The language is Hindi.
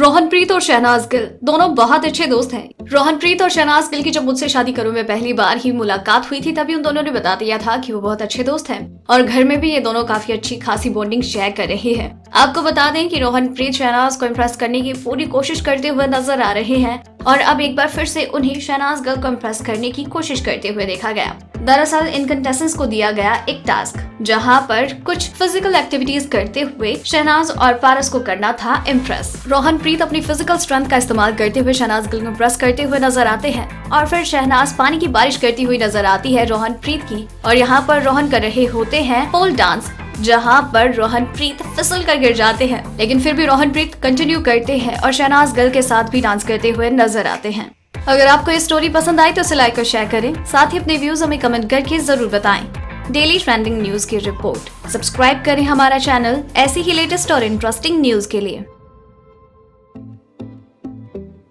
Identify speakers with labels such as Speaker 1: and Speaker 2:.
Speaker 1: रोहनप्रीत और शहनाज गिल दोनों बहुत अच्छे दोस्त हैं। रोहनप्रीत और शहनाज गिल की जब मुझसे शादी करो में पहली बार ही मुलाकात हुई थी, तभी उन दोनों ने बता दिया था कि वो बहुत अच्छे दोस्त हैं और घर में भी ये दोनों काफी अच्छी खासी बॉन्डिंग शेयर कर रहे हैं। आपको बता दें कि रोहनप्रीत शहनाज को इम्प्रेस करने की पूरी कोशिश करते हुए नजर आ रहे हैं और अब एक बार फिर से उन्हें शहनाज गिल को इम्प्रेस करने की कोशिश करते हुए देखा गया। दरअसल इन कंटेस्टेंट्स को दिया गया एक टास्क, जहां पर कुछ फिजिकल एक्टिविटीज करते हुए शहनाज और पारस को करना था इम्प्रेस। रोहनप्रीत अपनी फिजिकल स्ट्रेंथ का इस्तेमाल करते हुए शहनाज गिल को इम्प्रेस करते हुए नजर आते हैं और फिर शहनाज पानी की बारिश करती हुई नजर आती है रोहनप्रीत की, और यहाँ पर रोहन कर रहे होते हैं पोल डांस, जहाँ पर रोहनप्रीत फिसल कर गिर जाते हैं, लेकिन फिर भी रोहनप्रीत कंटिन्यू करते हैं और शहनाज गिल के साथ भी डांस करते हुए नजर आते हैं। अगर आपको ये स्टोरी पसंद आई तो इसे लाइक और शेयर करें, साथ ही अपने व्यूज हमें कमेंट करके जरूर बताएं। डेली ट्रेंडिंग न्यूज की रिपोर्ट सब्सक्राइब करें हमारा चैनल ऐसी ही लेटेस्ट और इंटरेस्टिंग न्यूज के लिए।